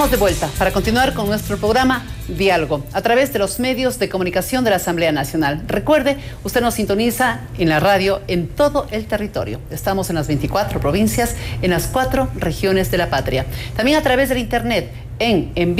Estamos de vuelta para continuar con nuestro programa Diálogo a través de los medios de comunicación de la Asamblea Nacional. Recuerde, usted nos sintoniza en la radio en todo el territorio. Estamos en las 24 provincias, en las 4 regiones de la patria. También a través del internet en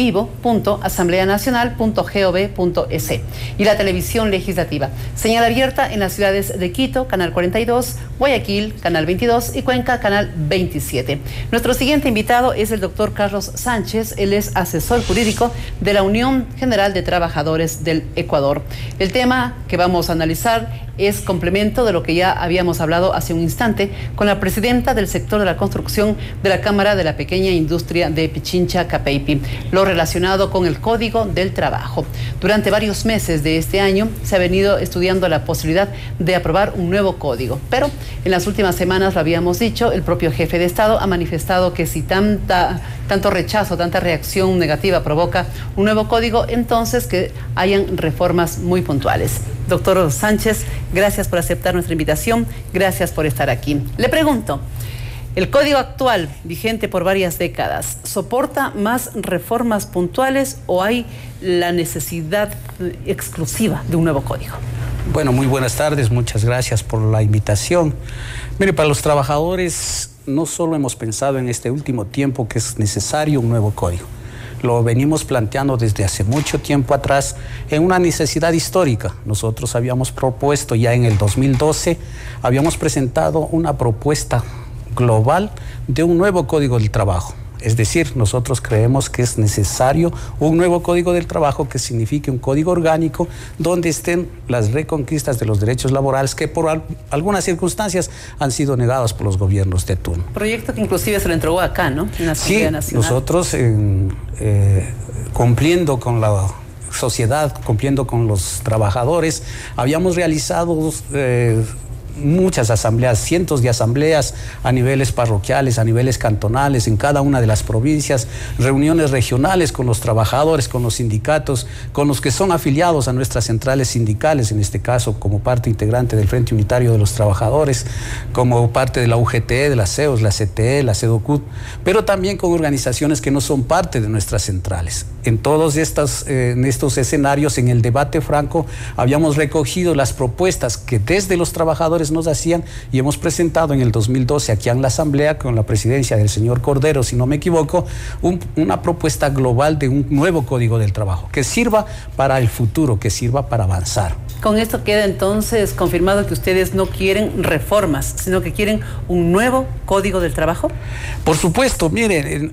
vivo.asambleanacional.gov.es y la televisión legislativa. Señal abierta en las ciudades de Quito, Canal 42, Guayaquil, Canal 22 y Cuenca, Canal 27. Nuestro siguiente invitado es el doctor Carlos Sánchez. Él es asesor jurídico de la Unión General de Trabajadores del Ecuador. El tema que vamos a analizar es complemento de lo que ya habíamos hablado hace un instante con la presidenta del sector de la construcción de la Cámara de la Pequeña Industria de Pichincha, Capeypi, lo relacionado con el Código del Trabajo. Durante varios meses de este año se ha venido estudiando la posibilidad de aprobar un nuevo código, pero en las últimas semanas, lo habíamos dicho, el propio jefe de Estado ha manifestado que si tanto rechazo, tanta reacción negativa provoca un nuevo código, entonces que hayan reformas muy puntuales. Doctor Sánchez, gracias por aceptar nuestra invitación, gracias por estar aquí. Le pregunto, ¿el código actual, vigente por varias décadas, soporta más reformas puntuales o hay la necesidad exclusiva de un nuevo código? Bueno, muy buenas tardes, muchas gracias por la invitación. Mire, para los trabajadores no solo hemos pensado en este último tiempo que es necesario un nuevo código. Lo venimos planteando desde hace mucho tiempo atrás en una necesidad histórica. Nosotros habíamos propuesto ya en el 2012, habíamos presentado una propuesta global de un nuevo Código del Trabajo. Es decir, nosotros creemos que es necesario un nuevo Código del Trabajo que signifique un código orgánico donde estén las reconquistas de los derechos laborales que por algunas circunstancias han sido negados por los gobiernos de turno. Proyecto que inclusive se lo entregó acá, ¿no? En la Asamblea Nacional. Nosotros cumpliendo con la sociedad, cumpliendo con los trabajadores, habíamos realizado muchas asambleas, cientos de asambleas a niveles parroquiales, a niveles cantonales, en cada una de las provincias, reuniones regionales con los trabajadores, con los sindicatos, con los que son afiliados a nuestras centrales sindicales, en este caso como parte integrante del Frente Unitario de los Trabajadores, como parte de la UGT, de la CEOS, la CTE, la CEDOCUT, pero también con organizaciones que no son parte de nuestras centrales. En todos estos escenarios, en el debate franco, habíamos recogido las propuestas que desde los trabajadores nos hacían y hemos presentado en el 2012 aquí en la Asamblea con la presidencia del señor Cordero, si no me equivoco, una propuesta global de un nuevo Código del Trabajo que sirva para el futuro, que sirva para avanzar. Con esto queda entonces confirmado que ustedes no quieren reformas, sino que quieren un nuevo Código del Trabajo. Por supuesto, miren,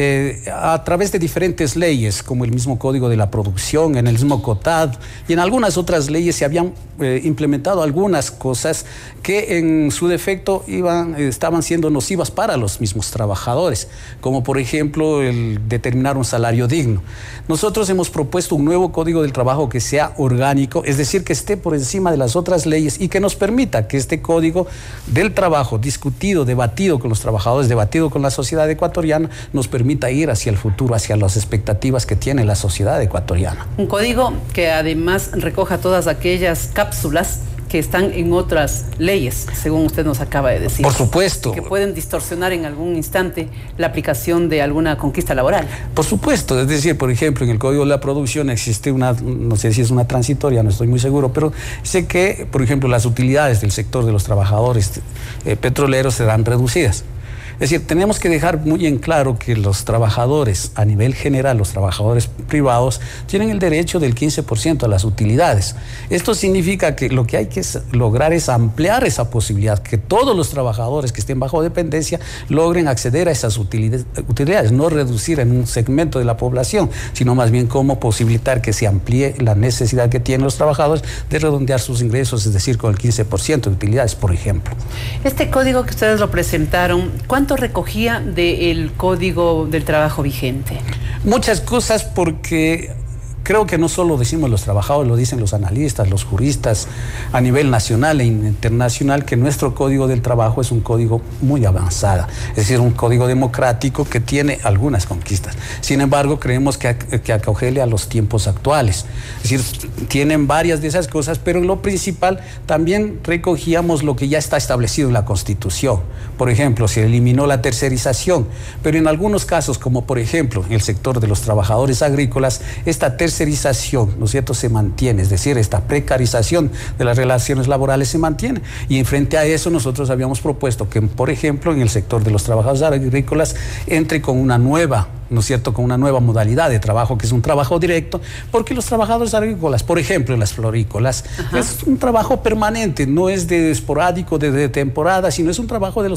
a través de diferentes leyes, como el mismo Código de la Producción, en el mismo COTAD y en algunas otras leyes se habían implementado algunas cosas que en su defecto estaban siendo nocivas para los mismos trabajadores, como por ejemplo el determinar un salario digno. Nosotros hemos propuesto un nuevo Código del Trabajo que sea orgánico, es decir, que esté por encima de las otras leyes y que nos permita que este Código del Trabajo, discutido, debatido con los trabajadores, debatido con la sociedad ecuatoriana, nos permita ir hacia el futuro, hacia las expectativas que tiene la sociedad ecuatoriana. Un código que además recoja todas aquellas cápsulas que están en otras leyes, según usted nos acaba de decir. Por supuesto. Que pueden distorsionar en algún instante la aplicación de alguna conquista laboral. Por supuesto, es decir, por ejemplo, en el Código de la Producción existe no sé si es una transitoria, no estoy muy seguro, pero sé que, por ejemplo, las utilidades del sector de los trabajadores petroleros serán reducidas. Es decir, tenemos que dejar muy en claro que los trabajadores, a nivel general, los trabajadores privados, tienen el derecho del 15% a las utilidades. Esto significa que lo que hay que lograr es ampliar esa posibilidad, que todos los trabajadores que estén bajo dependencia logren acceder a esas utilidades, no reducir en un segmento de la población, sino más bien cómo posibilitar que se amplíe la necesidad que tienen los trabajadores de redondear sus ingresos, es decir, con el 15% de utilidades, por ejemplo. Este código que ustedes lo presentaron, ¿cuánto recogía del Código del Trabajo vigente? Muchas cosas, porque creo que no solo decimos los trabajadores, lo dicen los analistas, los juristas a nivel nacional e internacional, que nuestro Código del Trabajo es un código muy avanzado, es decir, un código democrático que tiene algunas conquistas. Sin embargo, creemos que acogele a los tiempos actuales. Es decir, tienen varias de esas cosas, pero en lo principal también recogíamos lo que ya está establecido en la Constitución. Por ejemplo, se eliminó la tercerización, pero en algunos casos, como por ejemplo en el sector de los trabajadores agrícolas, esta tercerización, ¿no es cierto?, se mantiene, es decir, esta precarización de las relaciones laborales se mantiene. Y en frente a eso nosotros habíamos propuesto que, por ejemplo, en el sector de los trabajadores agrícolas entre con una nueva, ¿no es cierto?, con una nueva modalidad de trabajo, que es un trabajo directo, porque los trabajadores agrícolas, por ejemplo, en las florícolas, es un trabajo permanente, no es de esporádico, de temporada, sino es un trabajo de los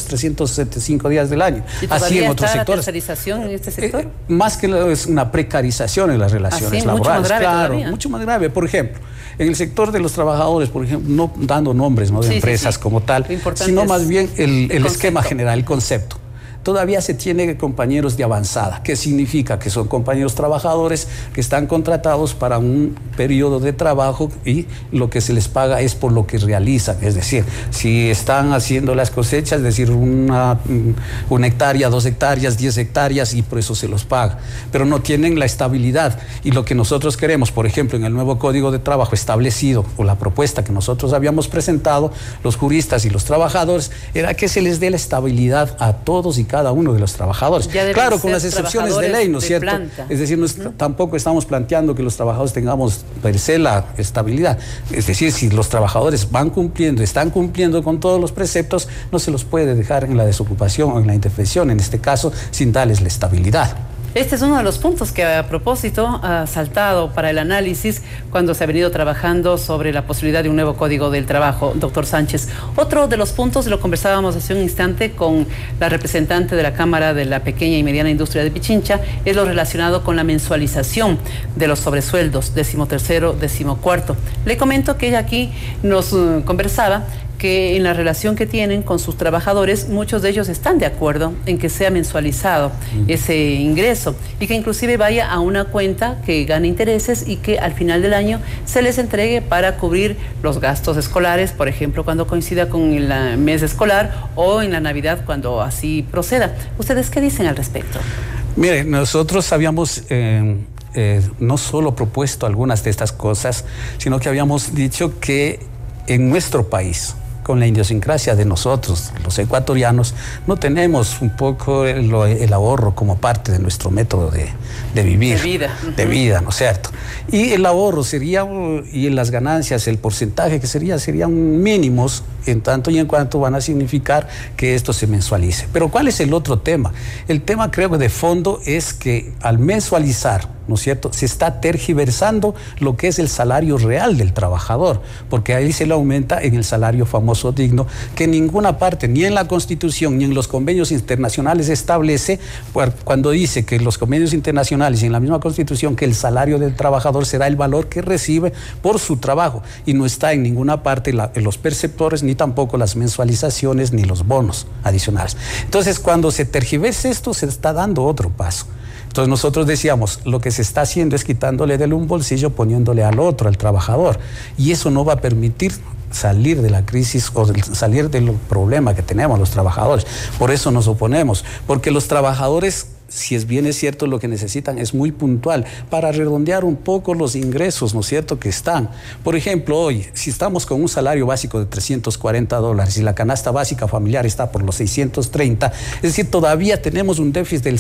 375 días del año. ¿Y así en otros sectores? ¿La tercerización en este sector? Más que es una precarización en las relaciones laborales. Mucho más grave, claro, todavía. Mucho más grave. Por ejemplo, en el sector de los trabajadores, por ejemplo, no dando nombres, ¿no?, de empresas como tal, sino más bien el esquema general, el concepto. Todavía se tiene compañeros de avanzada. ¿Qué significa? Que son compañeros trabajadores que están contratados para un periodo de trabajo y lo que se les paga es por lo que realizan. Es decir, si están haciendo las cosechas, es decir, una hectárea, 2 hectáreas, 10 hectáreas, y por eso se los paga. Pero no tienen la estabilidad. Y lo que nosotros queremos, por ejemplo, en el nuevo Código de Trabajo establecido, o la propuesta que nosotros habíamos presentado, los juristas y los trabajadores, era que se les dé la estabilidad a todos y cada uno de los trabajadores. Claro, con las excepciones de ley, ¿no es cierto? Es decir, tampoco estamos planteando que los trabajadores tengamos per se la estabilidad. Es decir, si los trabajadores van cumpliendo, están cumpliendo con todos los preceptos, no se los puede dejar en la desocupación o en la indefensión, en este caso, sin darles la estabilidad. Este es uno de los puntos que a propósito ha saltado para el análisis cuando se ha venido trabajando sobre la posibilidad de un nuevo Código del Trabajo, doctor Sánchez. Otro de los puntos, lo conversábamos hace un instante con la representante de la Cámara de la Pequeña y Mediana Industria de Pichincha, es lo relacionado con la mensualización de los sobresueldos, 13º, 14º. Le comento que ella aquí nos conversaba que en la relación que tienen con sus trabajadores, muchos de ellos están de acuerdo en que sea mensualizado ese ingreso y que inclusive vaya a una cuenta que gane intereses y que al final del año se les entregue para cubrir los gastos escolares, por ejemplo, cuando coincida con el mes escolar o en la Navidad cuando así proceda. ¿Ustedes qué dicen al respecto? Mire, nosotros habíamos no solo propuesto algunas de estas cosas, sino que habíamos dicho que en nuestro país, con la idiosincrasia de nosotros, los ecuatorianos, no tenemos un poco el ahorro como parte de nuestro método de vivir. De vida, ¿no es cierto? Y el ahorro sería, y las ganancias, el porcentaje que serían mínimos, en tanto y en cuanto van a significar que esto se mensualice. Pero ¿cuál es el otro tema? El tema, creo que de fondo, es que al mensualizar, ¿no es cierto?, se está tergiversando lo que es el salario real del trabajador, porque ahí se le aumenta en el salario famoso digno, que en ninguna parte, ni en la Constitución, ni en los convenios internacionales establece, cuando dice que en los convenios internacionales y en la misma Constitución, que el salario del trabajador será el valor que recibe por su trabajo, y no está en ninguna parte los perceptores, ni tampoco las mensualizaciones, ni los bonos adicionales. Entonces, cuando se tergiversa esto, se está dando otro paso. Entonces nosotros decíamos, lo que se está haciendo es quitándole de un bolsillo, poniéndole al otro, al trabajador, y eso no va a permitir salir de la crisis o salir del problema que tenemos los trabajadores. Por eso nos oponemos, porque los trabajadores, si es bien es cierto, lo que necesitan es muy puntual para redondear un poco los ingresos, ¿no es cierto?, que están. Por ejemplo, hoy, si estamos con un salario básico de $340 y la canasta básica familiar está por los 630, es decir, todavía tenemos un déficit del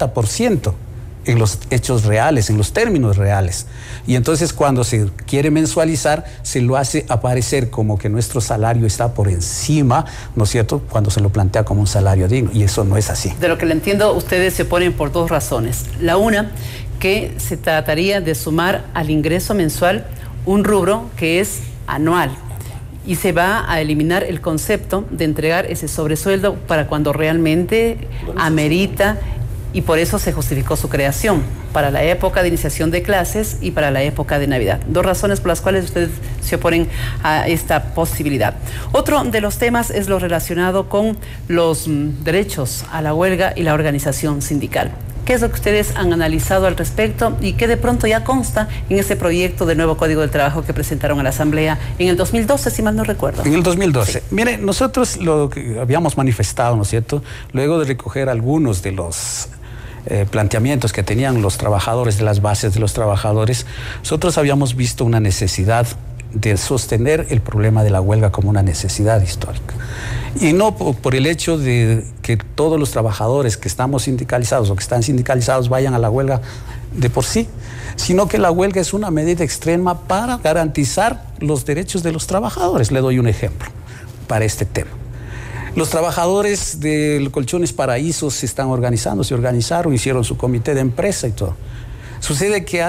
50% en los hechos reales, en los términos reales. Y entonces cuando se quiere mensualizar, se lo hace aparecer como que nuestro salario está por encima, ¿no es cierto?, cuando se lo plantea como un salario digno, y eso no es así. De lo que le entiendo, ustedes se oponen por dos razones. La una, que se trataría de sumar al ingreso mensual un rubro que es anual, y se va a eliminar el concepto de entregar ese sobresueldo para cuando realmente amerita, y por eso se justificó su creación, para la época de iniciación de clases y para la época de Navidad. Dos razones por las cuales ustedes se oponen a esta posibilidad. Otro de los temas es lo relacionado con los derechos a la huelga y la organización sindical. ¿Qué es lo que ustedes han analizado al respecto y qué de pronto ya consta en ese proyecto del nuevo Código del Trabajo que presentaron a la Asamblea en el 2012, si mal no recuerdo? En el 2012. Sí. Mire, nosotros lo que habíamos manifestado, ¿no es cierto?, luego de recoger algunos de los planteamientos que tenían los trabajadores, de las bases de los trabajadores, nosotros habíamos visto una necesidad de sostener el problema de la huelga como una necesidad histórica. Y no por el hecho de que todos los trabajadores que estamos sindicalizados o que están sindicalizados vayan a la huelga de por sí, sino que la huelga es una medida extrema para garantizar los derechos de los trabajadores. Le doy un ejemplo para este tema. Los trabajadores del Colchones Paraísos se están organizando, se organizaron, hicieron su comité de empresa y todo. Sucede que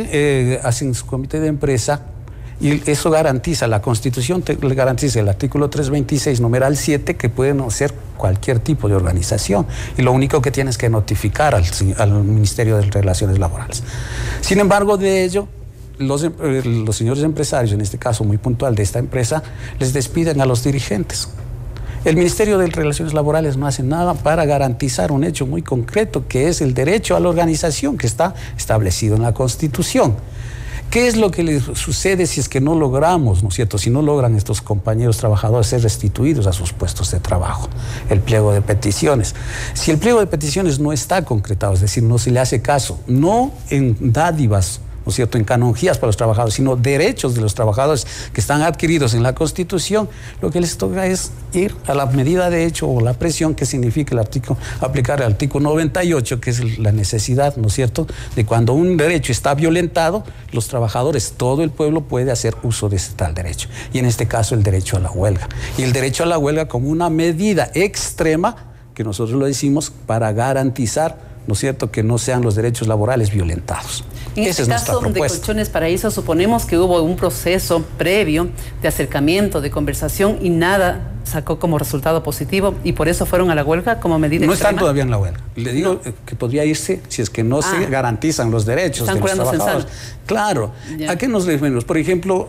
hacen su comité de empresa y eso garantiza, la Constitución le garantiza el artículo 326, numeral 7, que pueden hacer cualquier tipo de organización. Y lo único que tienes que notificar al Ministerio de Relaciones Laborales. Sin embargo, de ello, los señores empresarios, en este caso muy puntual de esta empresa, les despiden a los dirigentes. El Ministerio de Relaciones Laborales no hace nada para garantizar un hecho muy concreto, que es el derecho a la organización que está establecido en la Constitución. ¿Qué es lo que les sucede si es que no logramos, ¿no es cierto?, si no logran estos compañeros trabajadores ser restituidos a sus puestos de trabajo? El pliego de peticiones. Si el pliego de peticiones no está concretado, es decir, no se le hace caso, no en dádivas, ¿no es cierto?, en canonjías para los trabajadores, sino derechos de los trabajadores que están adquiridos en la Constitución, lo que les toca es ir a la medida de hecho o la presión que significa aplicar el artículo 98, que es la necesidad, ¿no es cierto?, de cuando un derecho está violentado, los trabajadores, todo el pueblo puede hacer uso de ese tal derecho. Y en este caso el derecho a la huelga. Y el derecho a la huelga como una medida extrema, que nosotros lo decimos, para garantizar, ¿no es cierto?, que no sean los derechos laborales violentados. En este caso de Colchones Paraíso, suponemos que hubo un proceso previo de acercamiento, de conversación y nada sacó como resultado positivo y por eso fueron a la huelga como medida extrema. No están todavía en la huelga. Le digo que podría irse si es que no se garantizan los derechos de los trabajadores. Claro. Ya. ¿A qué nos referimos? Por ejemplo,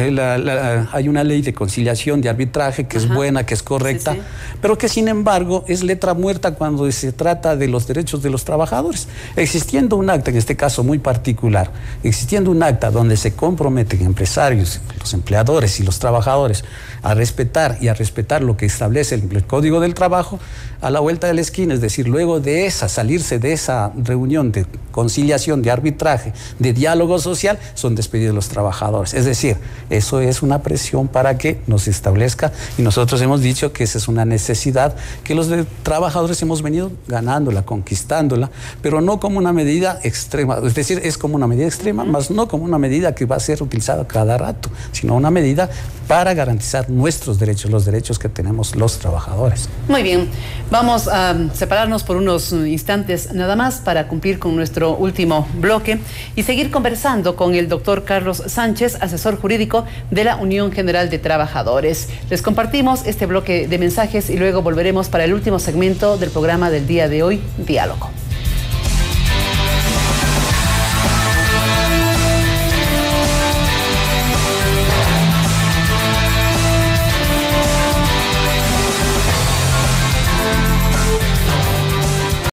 hay una ley de conciliación, de arbitraje que es buena, que es correcta, sí, pero que sin embargo es letra muerta cuando se trata de los derechos de los trabajadores. Existiendo un acta, en este caso muy particular, existiendo un acta donde se comprometen empresarios, los empleadores y los trabajadores a respetar lo que establece el Código del Trabajo, a la vuelta de la esquina, es decir, luego de salirse de esa reunión de conciliación, de arbitraje, de diálogo social, son despedidos los trabajadores. Es decir, eso es una presión para que nos establezca, y nosotros hemos dicho que esa es una necesidad que los trabajadores hemos venido ganándola, conquistándola, pero no como una medida extrema, es decir, es como una medida extrema, más no como una medida que va a ser utilizada cada rato, sino una medida para garantizar nuestros derechos, los derechos que tenemos los trabajadores. Muy bien, vamos a separarnos por unos instantes nada más para cumplir con nuestro último bloque y seguir conversando con el doctor Carlos Sánchez, asesor jurídico de la Unión General de Trabajadores. Les compartimos este bloque de mensajes y luego volveremos para el último segmento del programa del día de hoy, Diálogo.